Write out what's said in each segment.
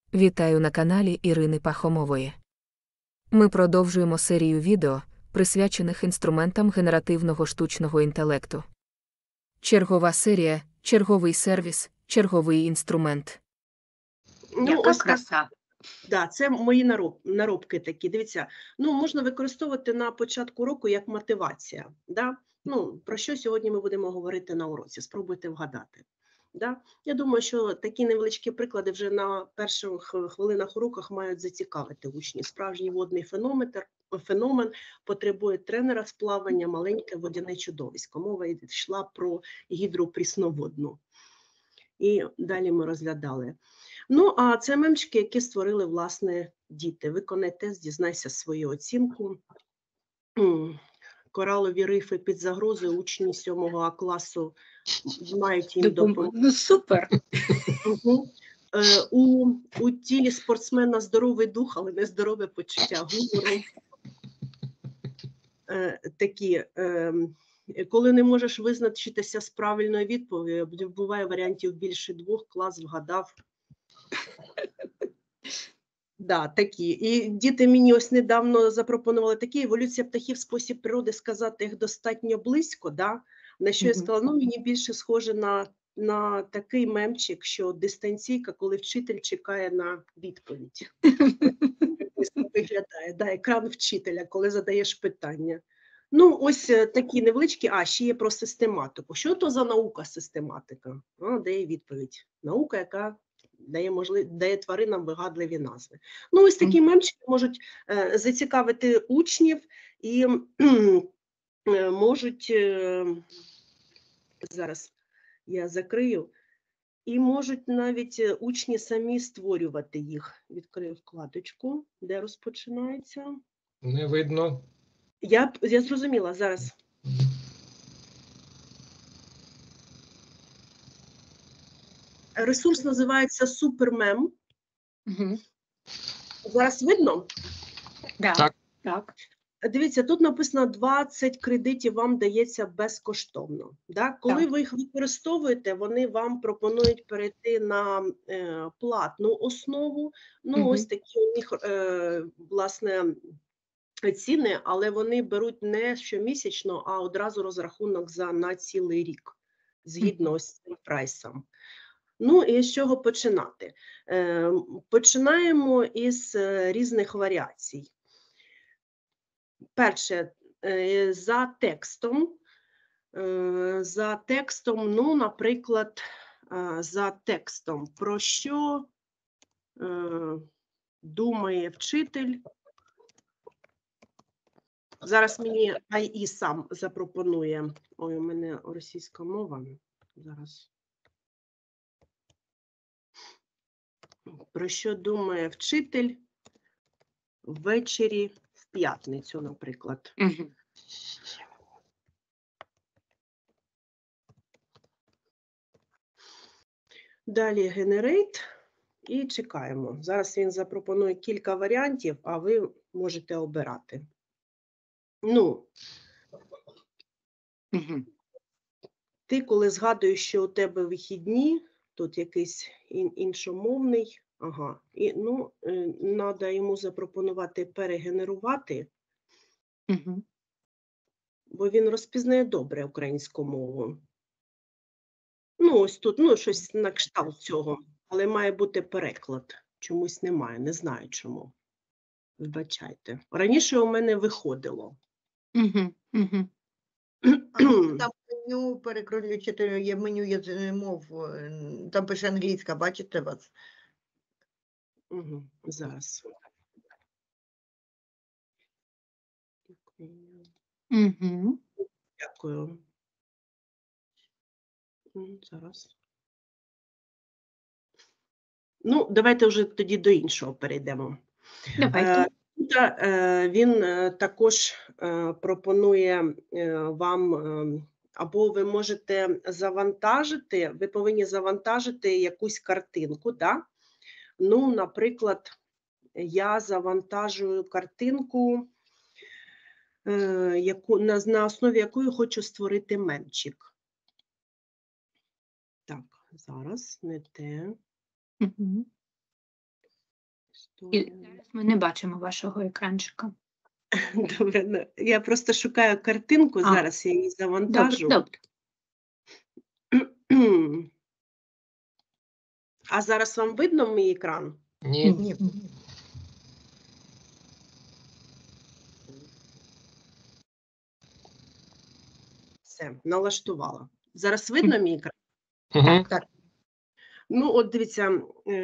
Вітаю на каналі Ірини Пахомової. Ми продовжуємо серію відео, присвячених інструментам генеративного штучного інтелекту. Чергова серія, черговий сервіс, черговий інструмент. Яка краса. Да, це мої наробки такі. Дивіться, можна використовувати на початку року як мотивація. Да? Про що сьогодні ми будемо говорити на уроці? Спробуйте вгадати. Да? Я думаю, що такі невеличкі приклади вже на перших хвилинах уроках мають зацікавити учнів. Справжній водний феномен потребує тренера з плавання маленьке водяне чудовисько. Мова йшла про гідру прісноводну. І далі ми розглядали. А це мемчики, які створили, власне, діти. Виконай тест, дізнайся свою оцінку. Коралові рифи під загрозою, учні 7 А класу мають їм допомогти. Ну, супер! У тілі спортсмена здоровий дух, але не здорове почуття гумору. Такі, коли не можеш визначитися з правильною відповіддю, буває варіантів більше 2, клас вгадав. Да, такі. І діти мені ось недавно запропонували такі: еволюція птахів, спосіб природи сказати їх достатньо близько, да? На що я сказала, мені більше схоже на такий мемчик, що дистанційка, коли вчитель чекає на відповідь. Виглядає, да, екран вчителя, коли задаєш питання. Ось такі невеличкі, ще є про систематику. Що то за наука систематика? Дає відповідь. Наука, яка дає тваринам вигадливі назви. Ось такі мемчики можуть зацікавити учнів і можуть, зараз я закрию, і можуть навіть учні самі створювати їх. Відкрию вкладочку, де розпочинається. Не видно. Я зрозуміла, зараз. Ресурс називається Супермем. Зараз видно? Да. Так. Дивіться, тут написано 20 кредитів вам дається безкоштовно. Да? Коли ви їх використовуєте, вони вам пропонують перейти на платну основу. Ось такі у них, власне, ціни, але вони беруть не щомісячно, а одразу розрахунок на цілий рік, згідно з цим прайсом. І з чого починати? Починаємо із різних варіацій. Перше, за текстом, наприклад, за текстом, про що думає вчитель. Зараз мені АІ сам запропонує. Ой, у мене російська мова. Зараз. Про що думає вчитель ввечері в п'ятницю, наприклад. Далі Generate і чекаємо. Зараз він запропонує кілька варіантів, а ви можете обирати. Ти, коли згадуєш, що у тебе вихідні, тут якийсь іншомовний, і треба йому запропонувати перегенерувати, бо він розпізнає добре українську мову. Ось тут, щось на кшталт цього, але має бути переклад. Чомусь немає, не знаю чому. Вибачайте. Раніше у мене виходило. Там меню переключити, є меню мов, там пише англійська, бачите вас? Зараз. Дякую. Зараз. Давайте вже тоді до іншого перейдемо. Давайте. Він також пропонує вам, або ви можете завантажити, ви повинні завантажити якусь картинку, да? Наприклад, я завантажую картинку, на основі якої хочу створити мемчик. Так, зараз, не те. І зараз ми не бачимо вашого екранчика. Добре, я просто шукаю картинку, зараз я її завантажу. Добре. А зараз вам видно мій екран? Ні. Ні. Все, налаштувала. Зараз видно мій екран? Угу. Так. Ну, от дивіться,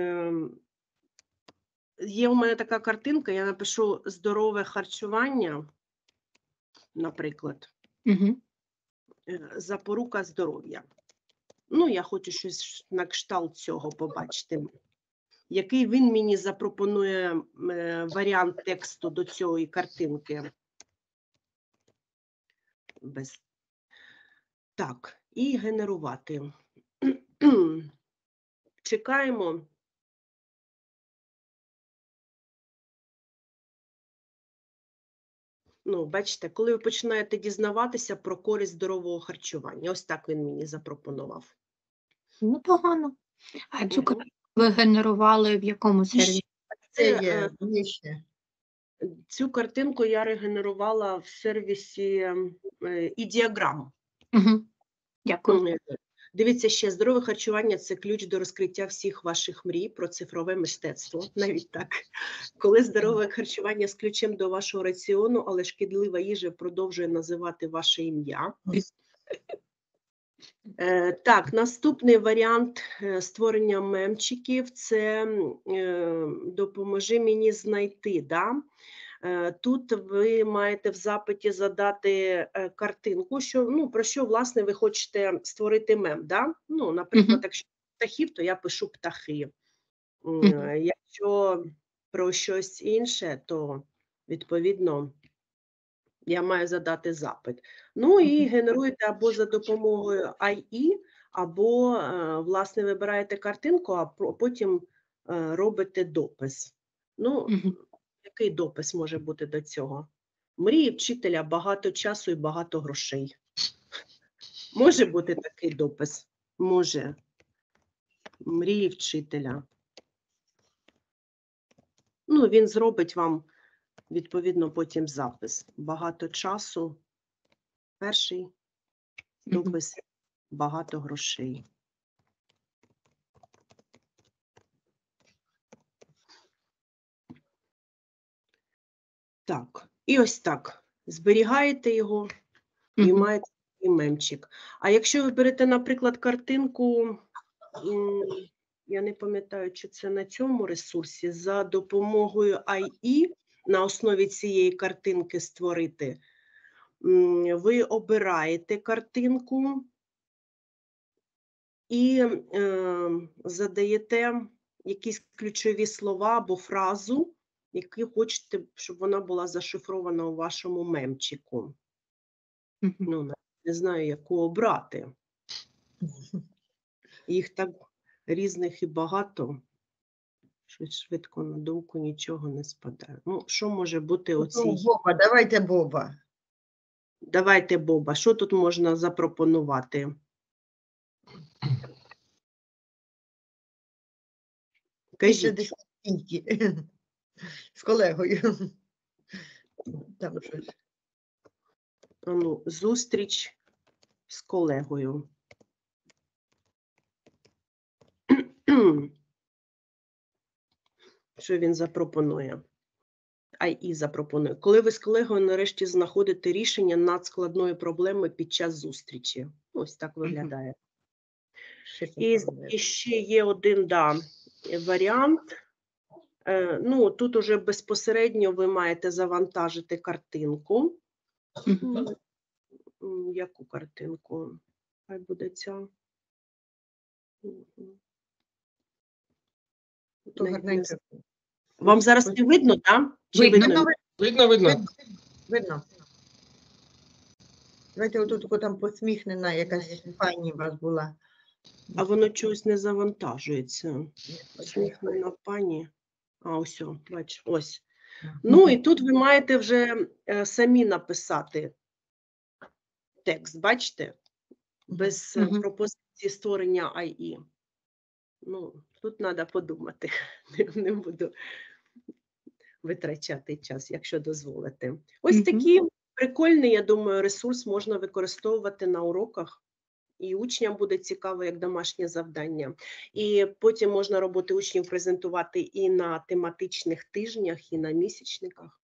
є у мене така картинка, я напишу здорове харчування, наприклад, Угу. запорука здоров'я. Ну, я хочу щось на кшталт цього побачити. Який він мені запропонує варіант тексту до цієї картинки? Так, і генерувати. Чекаємо. Ну, бачите, коли ви починаєте дізнаватися про користь здорового харчування. Ось так він мені запропонував. Непогано. А цю картинку ви генерували в якому сервісі? Це є ще. Цю картинку я регенерувала в сервісі «Ідіаграм». Угу. Дякую. Дивіться ще, здорове харчування – це ключ до розкриття всіх ваших мрій про цифрове мистецтво. Навіть так. Коли здорове харчування з ключем до вашого раціону, але шкідлива їжа продовжує називати ваше ім'я. Так, наступний варіант створення мемчиків – це «Допоможи мені знайти». Да? Тут ви маєте в запиті задати картинку, про що, власне, ви хочете створити мем. Да? Ну, наприклад, якщо птахів, то я пишу птахи. Якщо про щось інше, то, відповідно, я маю задати запит. Ну і генеруєте або за допомогою AI, або, власне, вибираєте картинку, а потім робите допис. Ну, який допис може бути до цього? Мрії вчителя, багато часу і багато грошей. Може бути такий допис? Може. Мрії вчителя. Ну, він зробить вам, відповідно, потім запис. Багато часу. Перший допис. Багато грошей. Так, і ось так. Зберігаєте його і маєте мемчик. А якщо ви берете, наприклад, картинку, я не пам'ятаю, чи це на цьому ресурсі, за допомогою AI на основі цієї картинки створити, ви обираєте картинку і задаєте якісь ключові слова або фразу, які хочете, щоб вона була зашифрована у вашому мемчику. Ну, не знаю, яку обрати. Їх так різних і багато, що швидко на думку нічого не спадає. Ну, що може бути оцій? Боба, давайте Боба. Давайте Боба. Що тут можна запропонувати? Кажіть. З колегою. Там щось. Ну, зустріч з колегою. Що він запропонує? AI запропонує. Коли ви з колегою нарешті знаходите рішення надскладної проблеми під час зустрічі. Ось так виглядає. І ще є один, варіант. Ну, тут уже безпосередньо ви маєте завантажити картинку. Яку картинку? Хай буде ця. Вам зараз не видно, так? Видно. Видно. Давайте отут там посміхнена, якась пані у вас була. А воно чогось не завантажується. Посміхнена пані. А, ось, бач, ось. Ну, і тут ви маєте вже самі написати текст, бачите? Без пропозиції створення AI. Ну, тут треба подумати. Не буду витрачати час, якщо дозволите. Ось Мгм. такий прикольний, я думаю, ресурс можна використовувати на уроках. І учням буде цікаво як домашнє завдання. І потім можна роботи учнів презентувати і на тематичних тижнях, і на місячниках.